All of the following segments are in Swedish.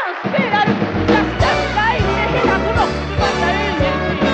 han spelar jag stämda in i hela på något du fattar ingenting.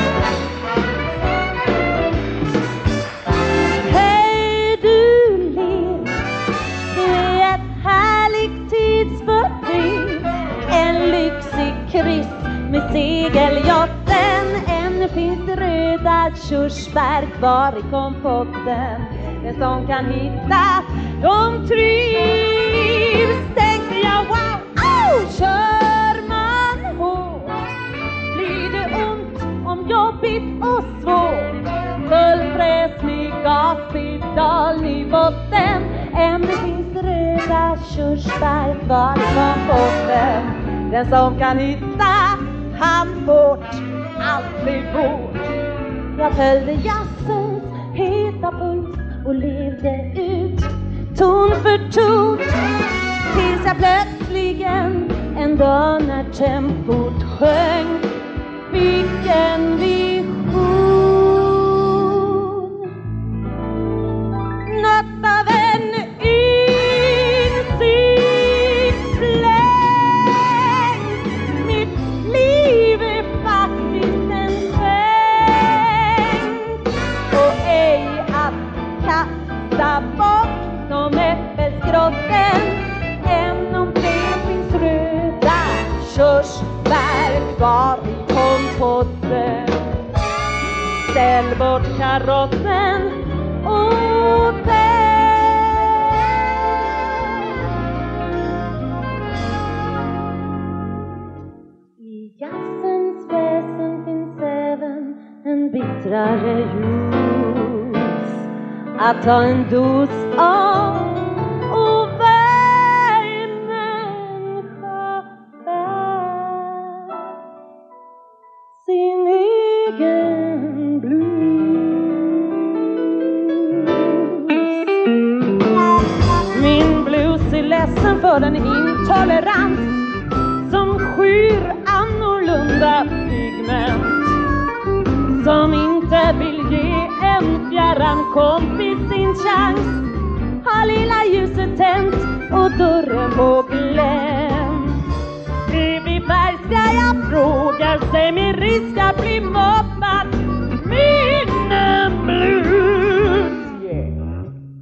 Hej du liv, du är ett härligt tidsfördriv. En lyxig kryss med segeljotten. Ännu finns det röda körsbär kvar i kompotten. Den som kan hitta, de trivs. Tänkte jag, wow, kör man hårt blir det ont om jobbigt och svårt. Fullfräslig gaspedal i botten. Ännu finns det röda körsbär kvar i kompotten. Den som kan hitta, han fort, aldrig bort. Jag följde jazzens heta puls och levde ut ton för ton. Tills jag plötsligen en dag när tempot sjöng fick en vision. Något av en insiktsfläng. Mitt liv är faktiskt en sväng och ej att kasta bort som äppelskrotten. Än om det finns röda körsbär kvar i kompotten. Ställ bort karossen och i jazzens väsen finns även en bittrare ljus. Att ta en dos av och varje människa bär sin egen blues. Min blues är ledsen för den intolerans som skyr annorlunda pigment. Som inte vill ge en fjärran kompis sin chans. Har lilla ljuset tänt och dörren på glänt. Bredvid färgska jag frågar sig med risk att bli mobbad. Min blues, yeah.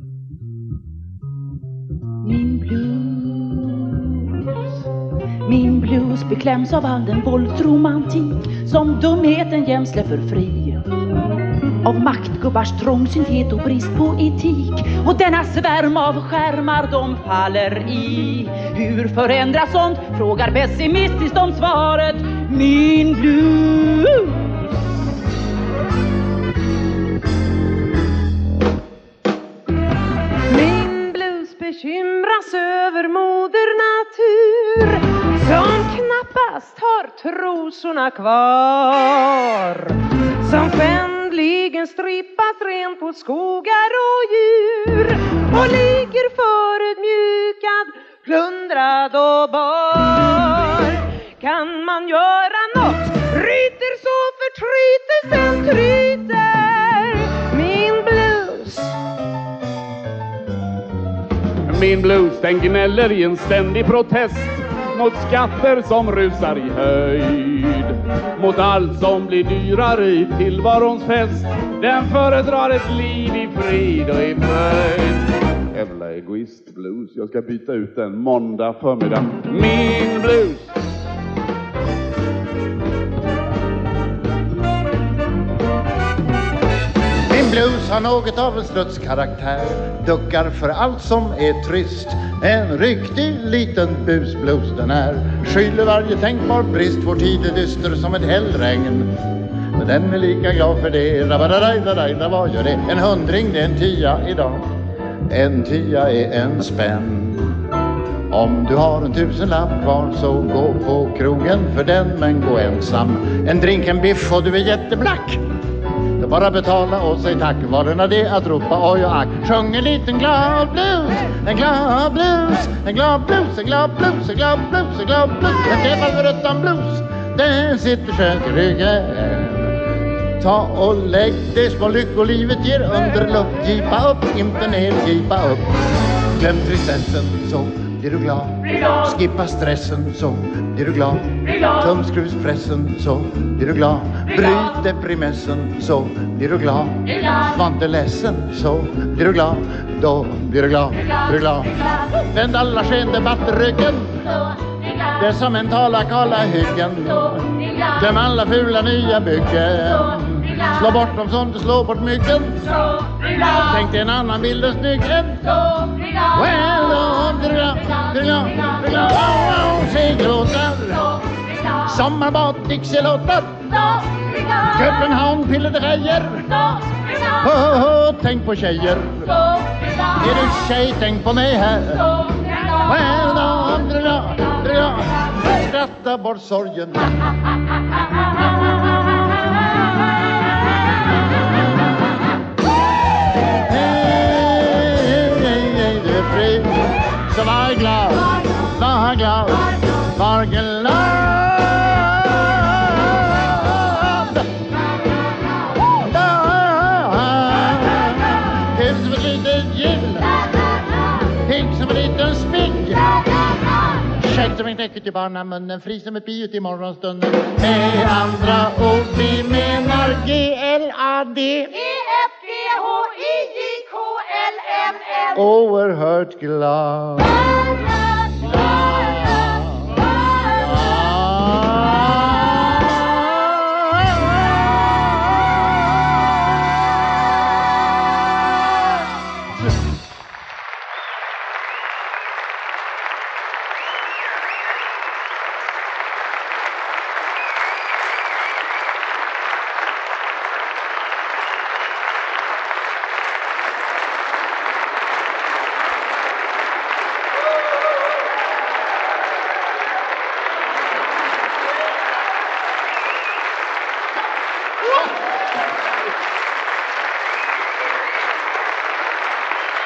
Min blues bekläms av all den våldsromantik som dumheten jämt släpper fri. Av maktgubbars trångsynthet och brist på etik. Och denna svärm av skärmar de faller i. Hur förändras sånt? Frågar pessimistiskt om svaret. Min blues. Min blues bekymras över moder natur som knappast har trosorna kvar. Som skändligen strippas ren på skogar och djur och ligger förödmjukad, plundrad och bar. Kan man göra något? Ryter så förtrytelsen tryter. Min blues. Min blues, den gnäller i en ständig protest mot skatter som rusar i höjd, mot allt som blir dyrare i tillvarons fest. Den föredrar ett liv i frid och i fröjd. Jävla egoist blues, jag ska byta ut den måndag förmiddag. Min blues. Min blues har något av en strutskaraktär. Duckar för allt som är trist. En riktig liten busblues den är. Skyller varje tänkbar brist. Vår tid är dyster som ett hällregn. Men den är lika glad för det. Vad gör det? En 100, det är en 10 idag. En 10 är en spänn. Om du har en 1000-lapp kvar så gå på krogen för den, men gå ensam. En drink, en biff och du är jätteblack. Bara betala och säg tack. Var det det att ropa oj och ack. Sjung en liten glad blues. En glad blues. En glad blues. En glad blues. En glad blues. En glad blues. En temalveröttan blues. Den sitter skönt i ryggen. Ta och lägg det små lyckolivet ger under lupp. Gipa upp, inte ner, gipa upp. Glöm tristessen så blir du glad. Skippa stressen så blir du glad. Tumskruvspressen så blir du glad. Bryt deprimessen så blir du glad. Svante ledsen så blir du glad. Då blir du glad, blir du glad. Vänd alla skendebatt ryggen. Dessa mentala kalla hyggen. Glöm alla fula nya byggen. Slå bort dem som du slår bort myggen. Tänk dig en annan bild och snyggen. Well, då blir du glad, blir du glad, blir du glad. Segelåtar, sommarbad, Dixie-låtar, Köpenhamn, pillerejer. Tänk på tjejer. Är du tjej, tänk på mig här. Well, då blir du glad, blir du glad. Skratta bort sorgen. Så var glad, var glad, var glad. Hus som ett litet gill, pigg som en liten spigg. Käckt som en knäcker till barnamunnen, fri som ett bi ut i morgonstunden. Med andra ord, vi menar G-L-A-D E-F-G-H-I-J-K-L-M-N. Oerhört glad.